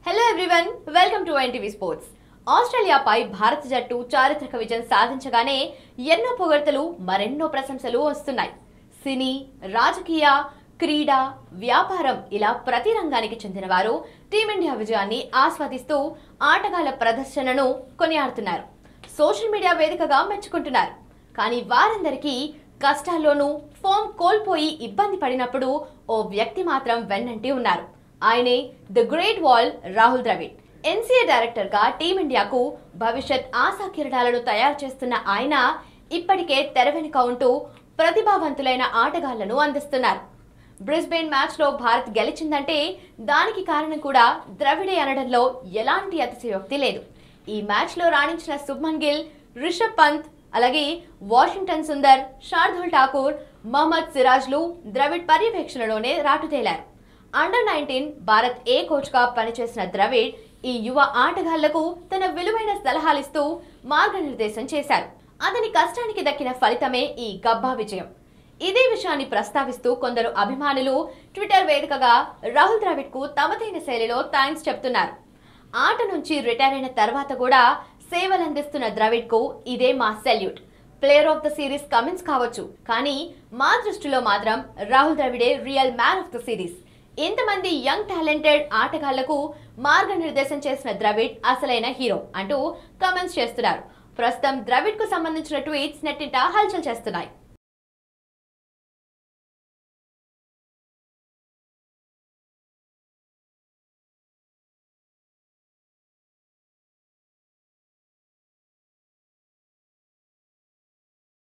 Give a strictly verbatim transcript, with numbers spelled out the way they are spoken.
Hello everyone, welcome to NTV sports. ఆస్ట్రేలియాపై భారత జట్టు చారిత్రక విజయం సాధించగానే ఎన్నో పొగడ్తలు, మరెన్నో ప్రశంసలు వస్తున్నాయి. సినీ, రాజకీయ, క్రీడా, వ్యాపారం ఇలా ప్రతి రంగానికి చెందిన వారు టీమిండియా విజయాన్ని ఆస్వాదిస్తూ ఆటగాళ్ల ప్రదర్శనను కొనియాడుతున్నారు. సోషల్ మీడియా వేదికగా మెచ్చుకుంటున్నారు. కానీ వారందరికీ కష్టాల్లోనూ ఫామ్ కోల్పోయి ఇబ్బంది పడినప్పుడు ఓ వ్యక్తి మాత్రం వెన్నంటి ఉన్నారు. ఆయనే the great wall Rahul Dravid. NCA director గా టీమిండియాకు భవిష్యత్ ఆశా కిరణాలను తయారు చేస్తున్న ఆయన ఇప్పటికే తెర వెనుక ఉంటూ ప్రతిభావంతులైన ఆటగాళ్లను అందిస్తున్నారు. బ్రిస్బేన్ మ్యాచ్ లో భారత్ గెలిచిందంటే దానికి కారణం కూడా ద్రవిడే అనడంలో ఎలాంటి అతిశయోక్తి లేదు. ఈ మ్యాచ్ లో రాణించిన శుభ్మన్ గిల్, రిషబ్ పంత్, అలాగే వాషింగ్టన్ సుందర్, శార్దుల్ ఠాకూర్, మహమ్మద్ సిరాజ్లు ద్రవిడ్ పర్యవేక్షణలోనే రాటుతేలారు. Under nineteen Bharat A coach గా పనిచేసిన ద్రవిడ్ ఈ యువ ఆటగాళ్లకు తన విలువైన సలహాలిస్తూ మార్గనిర్దేశం చేశారు. అతని కష్టానికి దక్కిన ఫలితమే ఈ గబ్బా విజయం. ఇదే విషయాన్ని ప్రస్తావిస్తూ కొందరు అభిమానులు ట్విట్టర్ వేదికగా రాహుల్ ద్రవిడ్ కు తమదైన శైలిలో థాంక్స్ చెప్తున్నారు. ఆట నుంచి రిటైర్ అయిన తర్వాత కూడా సేవలందిస్తున్న ద్రవిడ్ కు ఇదే మా salute. Player of the series Cummins కావచ్చు, కానీ మా దృష్టిలో మాత్రం రాహుల్ ద్రవిడే real man of the series. ఇంతమంది యంగ్ టాలెంటెడ్ ఆటగాళ్లకు మార్గనిర్దేశం చేసిన ద్రవిడ్ అసలైన హీరో అంటూ కామెంట్స్ చేస్తున్నారు. ప్రస్తుతం ద్రవిడ్ కు సంబంధించిన ట్వీట్స్ నెట్టింట హల్చల్ చేస్తున్నాయి.